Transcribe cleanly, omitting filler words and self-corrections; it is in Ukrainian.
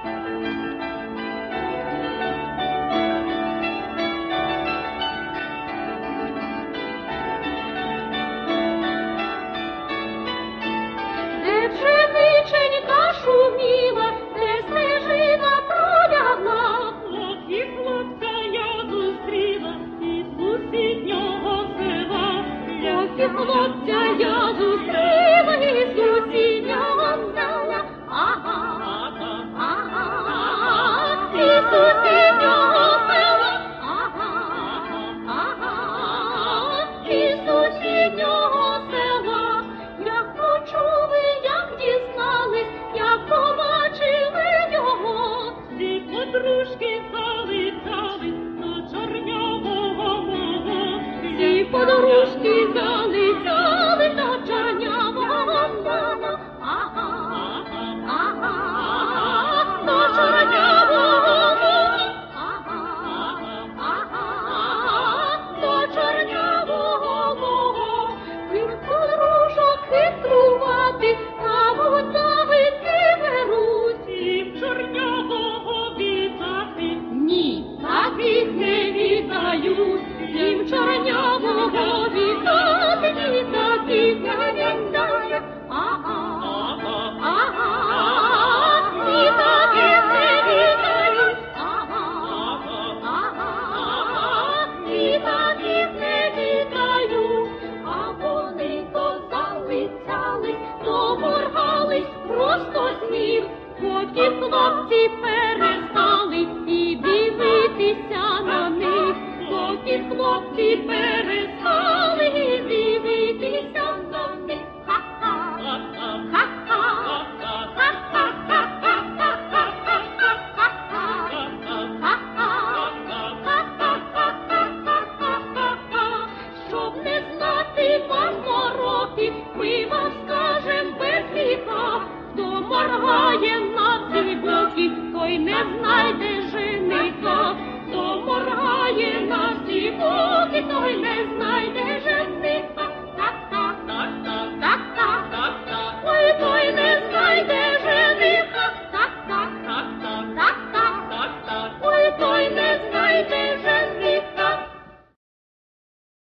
Пшениченька шуміла, де стежина пролягла, і хлопця я зустріла із сусіднього села. І хлопця я зустріла із сусіднього села. Ага, ага, із сусіднього села. Ага, ага, із сусіднього села. Як почули, як дізнались, як побачили його, всі подружки залицяли до чорнявого мого. Всі подружки залицяли до чорнявого мого. Ага, ага, до чорнявого мого. Ага, ага, до чорнявого мого. Тих подружок хитрувати, а от завидки беруть. І в чорнявого вітати. Ні, таких не вітають. Їм чорнявого вітати, ні, таких не вітають. Ага, ага, ні, таких не вітають. Ага, ага, ні, таких не вітають. А вони то залицялись, то моргались, просто сміх. Потім хлопці перестали і дивитися на них. Потім хлопці перестали і дивитися на них. Ха-ха, ха-ха, щоб не знати вам мороки, ми вам скажем без гріха. Хто моргає на всі боки, той не знайде жениха. Хто моргає на всі боки, той не знайде